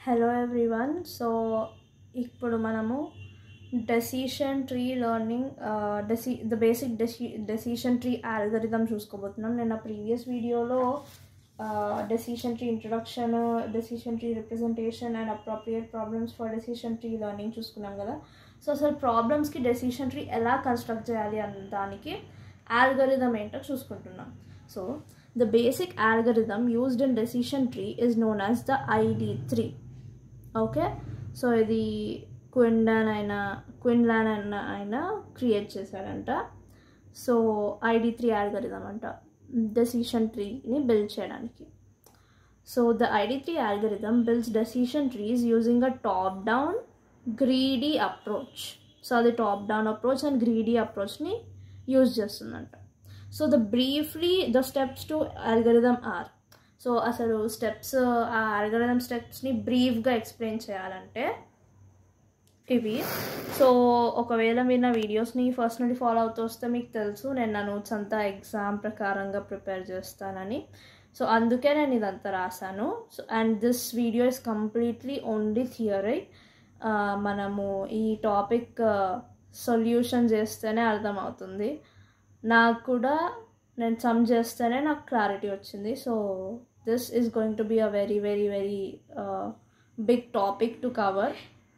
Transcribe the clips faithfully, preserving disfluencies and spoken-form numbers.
Hello everyone. So ఇప్పుడు మనము decision tree learning డెసి ద బేసిక్ డెసి డెసిషన్ ట్రీ ఆల్గరిథం చూసుకోబోతున్నాం. నేను నా ప్రీవియస్ వీడియోలో decision tree introduction, decision tree representation and appropriate problems for decision tree learning చూసుకున్నాం కదా. సో అసలు ప్రాబ్లమ్స్కి డెసిషన్ ట్రీ ఎలా కన్స్ట్రక్ట్ చేయాలి అన్న దానికి ఆల్గరిథం ఏంటో చూసుకుంటున్నాం. So the basic algorithm used in decision tree is known as the I D three. Okay, so ఇది క్విన్లాన్ అయినా క్విన్లాన్ అయినా అయినా క్రియేట్ చేశాడంట. So I D three algorithm అంట డెసిషన్ ట్రీని బిల్డ్ చేయడానికి. So the I D three algorithm builds decision trees using a top down greedy approach. So అది top down approach and greedy అప్రోచ్ని యూజ్ చేస్తుందంట. So the briefly the steps to algorithm are. So అసలు steps ఆ algorithm స్టెప్స్ని బ్రీఫ్గా explain చేయాలంటే ఇవి. So ఒకవేళ మీరు నా వీడియోస్ని ఫస్ట్ నుండి ఫాలో అవుతూ వస్తే మీకు తెలుసు నేను నా నోట్స్ అంతా ఎగ్జామ్ ప్రకారంగా ప్రిపేర్ చేస్తానని. సో అందుకే నేను ఇదంతా రాశాను. So and this video is completely only theory. మనము ఈ టాపిక్ సొల్యూషన్ చేస్తేనే అర్థమవుతుంది. నాకు కూడా నేను సమ్ చేస్తేనే నాకు క్లారిటీ వచ్చింది. So this is going to be a very very very big topic to cover.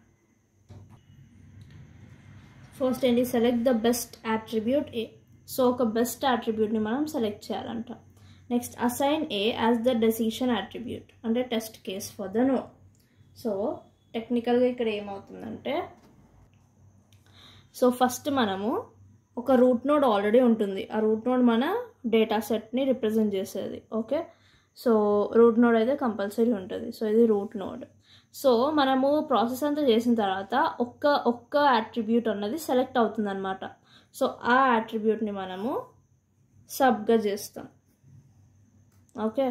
First ఏంటి, select the best attribute A. So ఒక బెస్ట్ అట్రిబ్యూట్ని మనం సెలెక్ట్ చేయాలంట. Next assign A as the decision attribute, అంటే test case for the node. So టెక్నికల్గా ఇక్కడ ఏమవుతుందంటే, so first మనము ఒక రూట్ నోడ్ ఆల్రెడీ ఉంటుంది. ఆ రూట్ నోడ్ మన డేటా సెట్ని రిప్రజెంట్ చేసేది. ఓకే, సో రూట్ నోడ్ అయితే కంపల్సరీ ఉంటుంది. సో ఇది రూట్ నోడ్. సో మనము ప్రాసెస్ అంతా చేసిన తర్వాత ఒక్క ఒక్క అట్రిబ్యూట్ అన్నది సెలెక్ట్ అవుతుంది అనమాట. సో ఆ అట్రిబ్యూట్ని మనము సబ్గా చేస్తాం. ఓకే,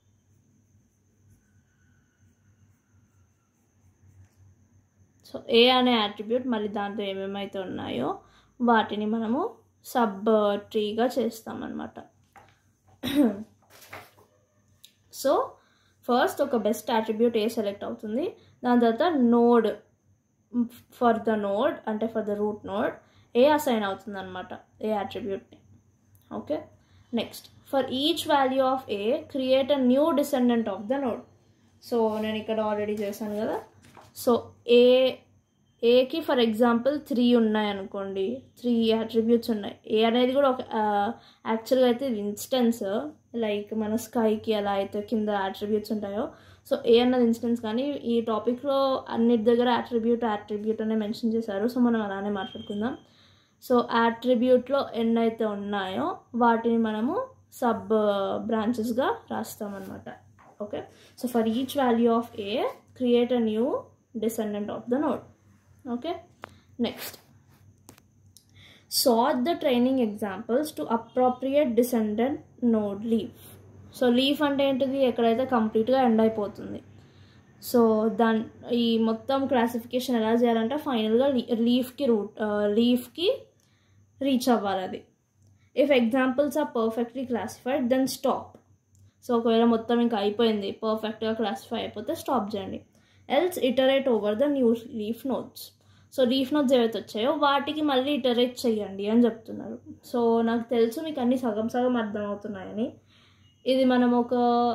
సో ఏ అనే అట్రిబ్యూట్ మళ్ళీ దాంట్లో ఏమేమైతే ఉన్నాయో వాటిని మనము సబ్ ట్రీగా చేస్తామన్నమాట. సో ఫస్ట్ ఒక బెస్ట్ అట్రిబ్యూట్ ఏ సెలెక్ట్ అవుతుంది. దాని తర్వాత నోడ్ ఫర్ ద నోడ్, అంటే for the root node A assign అవుతుంది అనమాట ఏ అట్రిబ్యూట్ని. Okay, next for each value of A create a new descendant of the node. So నేను ఇక్కడ ఆల్రెడీ చేశాను కదా. సో ఏ ఏకి ఫర్ ఎగ్జాంపుల్ త్రీ ఉన్నాయి అనుకోండి, త్రీ అట్రిబ్యూట్స్ ఉన్నాయి. ఏ అనేది కూడా ఒక యాక్చువల్గా అయితే ఇన్స్టెన్స్, లైక్ మన స్కైకి ఎలా అయితే కింద అట్రిబ్యూట్స్ ఉంటాయో, సో ఏ అన్నది ఇన్స్టెన్స్. కానీ ఈ టాపిక్లో అన్నిటి దగ్గర అట్రిబ్యూట్ అట్రిబ్యూట్ అనే మెన్షన్ చేశారు. సో మనం అలానే మాట్లాడుకుందాం. సో అట్రిబ్యూట్లో ఎన్ని అయితే ఉన్నాయో వాటిని మనము సబ్ బ్రాంచెస్గా రాస్తామన్నమాట. Okay, so for each value of A create a new descendant of the node. Okay, next sort the training examples to appropriate descendant node leaf. So leaf అంటే ఏంటిది, ఎక్కడైతే కంప్లీట్గా ఎండ్ అయిపోతుంది. సో దాని ఈ మొత్తం క్లాసిఫికేషన్ ఎలా చేయాలంటే ఫైనల్గా లీఫ్కి రూట్ లీఫ్కి రీచ్ అవ్వాలి అది. If examples are perfectly classified then stop. So ఒకవేళ మొత్తం ఇంకా అయిపోయింది, పర్ఫెక్ట్గా క్లాసిఫై అయిపోతే స్టాప్ చేయండి. Else iterate over the new leaf nodes. So leaf nodes ఏవైతే వచ్చాయో వాటికి మళ్ళీ ఇటరేట్ చేయండి అని చెప్తున్నారు. సో నాకు తెలుసు మీకు అన్ని సగం సగం అర్థమవుతున్నాయని. ఇది మనం ఒక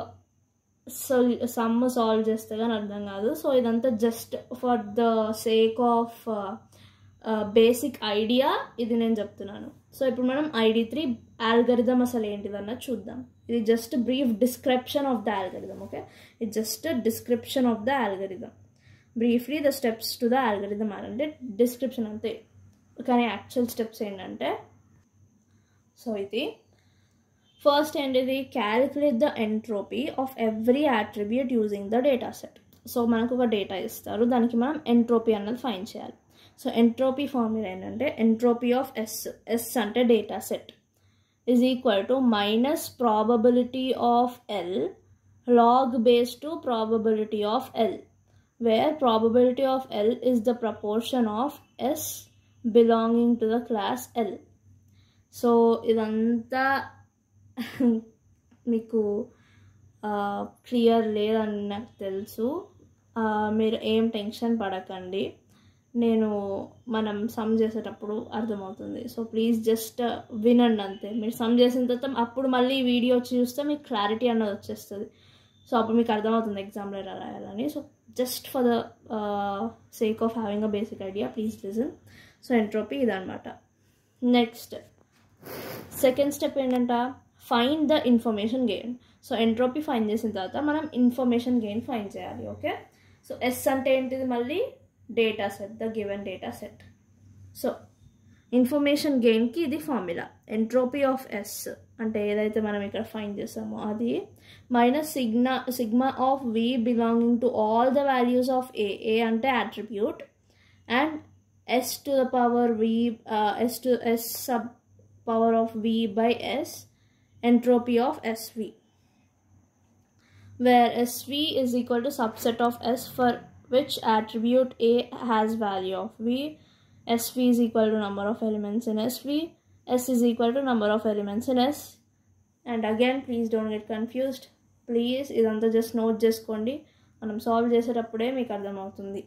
సమ్ సాల్వ్ చేస్తే కానీ అర్థం కాదు. సో ఇదంతా just for the sake of basic idea ఇది నేను చెప్తున్నాను. సో ఇప్పుడు మనం I D three ఆల్గరిథం అసలు ఏంటిదన్నది చూద్దాం. ఇది just brief description of the algorithm. Okay, ఇది just description of the algorithm. Briefly the steps to the algorithm అంటే డిస్క్రిప్షన్ అంతే, కానీ యాక్చువల్ స్టెప్స్ ఏంటంటే, సో ఇది ఫస్ట్ ఏంటిది, calculate the entropy of every attribute using the data set. So మనకు ఒక data ఇస్తారు, దానికి మనం ఎంట్రోపీ అన్నది ఫైండ్ చేయాలి. సో ఎంట్రోపీ ఫార్ములా ఏంటంటే ఎంట్రోపీ ఆఫ్ ఎస్, ఎస్ అంటే data set, is equal to minus probability of L log base to probability of L, where probability of L is the proportion of S belonging to the class L. So idanta మీకు clear లేదని నాకు తెలుసు. మీరు ఏం tension పడకండి, నేను మనం some చేసేటప్పుడు అర్థమవుతుంది. సో ప్లీజ్ జస్ట్ వినండి అంతే. మీరు సమ్ చేసిన తర్వాత అప్పుడు మళ్ళీ వీడియో చూస్తే మీకు క్లారిటీ అన్నది వచ్చేస్తుంది. సో అప్పుడు మీకు అర్థమవుతుంది ఎగ్జామ్లో ఎలా రాయాలని. So just for the sake of having a basic idea please listen. So entropy ఇదనమాట. నెక్స్ట్ సెకండ్ స్టెప్ ఏంటంట, find the information gain. So entropy find చేసిన తర్వాత మనం ఇన్ఫర్మేషన్ గెయిన్ ఫైండ్ చేయాలి. ఓకే, సో ఎస్ అంటే ఏంటిది, మళ్ళీ data set, the given data set. So information గెయిన్కి ఇది ఫార్ములా, ఎంట్రోపీ ఆఫ్ ఎస్ అంటే ఏదైతే మనం ఇక్కడ ఫైండ్ చేసామో అది minus sigma sigma of V belonging to all the values of A. A అంటే attribute, and s to the power v, uh, s to s sub power of v by s, entropy of sv, where sv is equal to subset of s for which attribute a has value of v. Sv is equal to number of elements in sv, s is equal to number of elements in s. And again please don't get confused, please ఇదంతా just note చేసుకోండి, మనం solve చేసేటప్పుడే మీకు అర్థమవుతుంది.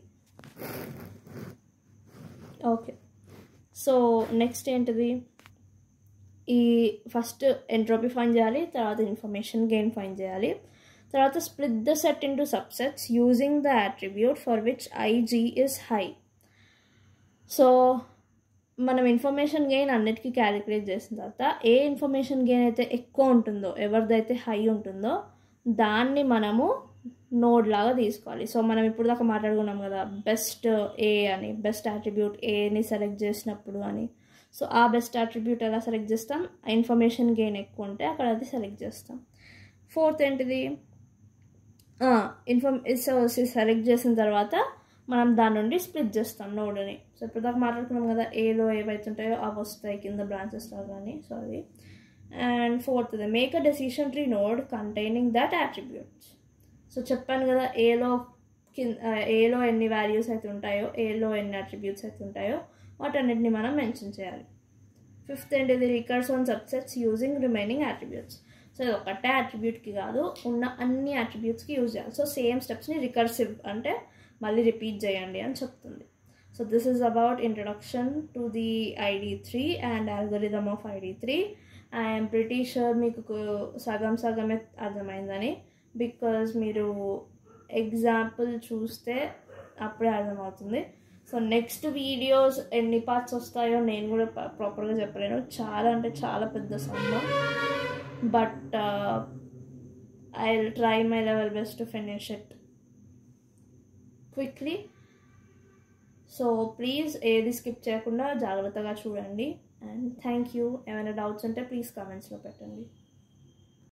Okay, so next ఏంటిది, ఈ first entropy find చేయాలి, తర్వాత ఇన్ఫర్మేషన్ గెయిన్ ఫైండ్ చేయాలి, తర్వాత split the set into subsets using the attribute for which IG is high. So మనం ఇన్ఫర్మేషన్ గెయిన్ అన్నిటికీ క్యాలిక్యులేట్ చేసిన తర్వాత ఏ ఇన్ఫర్మేషన్ గెయిన్ అయితే ఎక్కువ ఉంటుందో, ఎవరిదైతే హై ఉంటుందో దాన్ని మనము నోడ్ లాగా తీసుకోవాలి. సో మనం ఇప్పుడు దాకా మాట్లాడుకున్నాం కదా బెస్ట్ ఏ అని, బెస్ట్ అట్రిబ్యూట్ ఏని సెలెక్ట్ చేసినప్పుడు అని. సో ఆ బెస్ట్ అట్రిబ్యూట్ ఎలా సెలెక్ట్ చేస్తాం, ఇన్ఫర్మేషన్ గెయిన్ ఎక్కువ ఉంటే అక్కడ అది సెలెక్ట్ చేస్తాం. ఫోర్త్ ఏంటిది, ఇన్ఫర్మ్ సో సెలెక్ట్ చేసిన తర్వాత మనం దాని నుండి స్ప్లిట్ చేస్తాం నోడ్ని. సో ఇప్పుడు దాకా మాట్లాడుకున్నాం కదా ఏలో ఏవైతే ఉంటాయో అవి వస్తాయి కింద బ్రాంచెస్లో కానీ. సో అది. And fourth, make a decision tree node containing that attributes. So చెప్పాను కదా ఏలో కింద ఏలో ఎన్ని వాల్యూస్ అయితే ఉంటాయో, ఏలో ఎన్ని అట్రిబ్యూట్స్ అయితే ఉంటాయో వాటన్నిటిని మనం మెన్షన్ చేయాలి. ఫిఫ్త్ ఏంటిది, recurse on subsets using remaining attributes. So ఇది ఒకటే అట్రిబ్యూట్కి కాదు, ఉన్న అన్ని అట్రిబ్యూట్స్కి యూజ్ చేయాలి. సో సేమ్ స్టెప్స్ని రికర్సివ్ అంటే మళ్ళీ రిపీట్ చేయండి అని చెప్తుంది. So this is about introduction to the ID three and algorithm of ID three. I'm pretty sure మీకు సగం సగమే అర్థమైందని, బికాజ్ మీరు ఎగ్జాంపుల్ చూస్తే అప్పుడే అర్థమవుతుంది. సో నెక్స్ట్ వీడియోస్ ఎన్ని పార్ట్స్ వస్తాయో నేను కూడా ప్రాపర్గా చెప్పలేను, చాలా అంటే చాలా పెద్ద సమ్మ. But I will try my level best to finish it quickly. So please ఏది స్కిప్ చేయకుండా జాగ్రత్తగా చూడండి. And thank you. ఏమైనా డౌట్స్ ఉంటే ప్లీజ్ కామెంట్స్లో పెట్టండి.